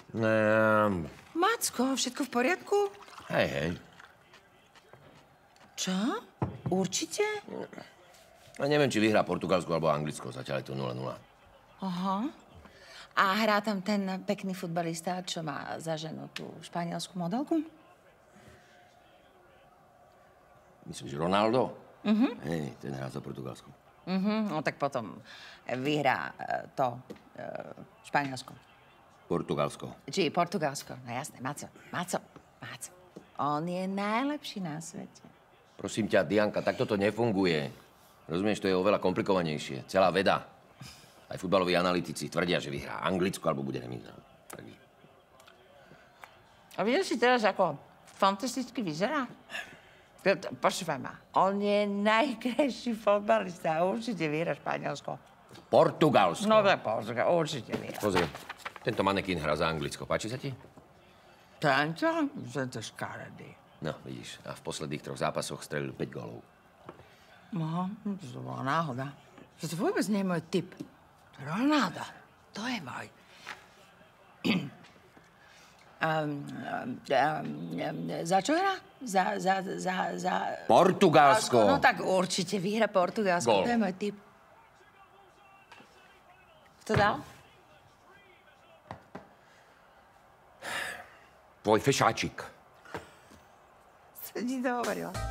Macko, všetko v poriadku? Hej. Čo? Určite? A neviem, či vyhrá Portugalsko alebo Anglicko. Zatiaľ je to 0-0. Aha. A hrá tam ten pekný futbalista, čo má za ženu tú španielskú modelku? Myslíš Ronaldo? Hej, ten hrá za Portugalsko. No tak potom vyhrá to Španielsko. Portugalsko. Či Portugalsko. No jasné, Maco. On je najlepší na svete. Prosím ťa, Dianka, takto to nefunguje. Rozumieš, to je oveľa komplikovanejšie. Celá veda. Aj futbaloví analytici tvrdia, že vyhrá Anglicko alebo bude remíza. A vidíš si teraz, ako fantasticky vyzerá? Počúvaj ma, on je najkrajší fotbalista a určite vyhrá Španielsko. Portugalsko. No tak určite vyhrá. Pozri, tento manekín hrá za Anglicko. Páči sa ti? Tento škaredý. No, vidíš, a v posledných 3 zápasoch strelil 5 gólov. No, to bola náhoda. To vôbec nie je môj typ. Ronaldo, to je môj. Za čo hrá? Za... Portugalsko. No tak určite vyhra Portugalsko. Gól. To je môj typ. Kto dal? Tvoj fešáčik. Som ti to hovorila.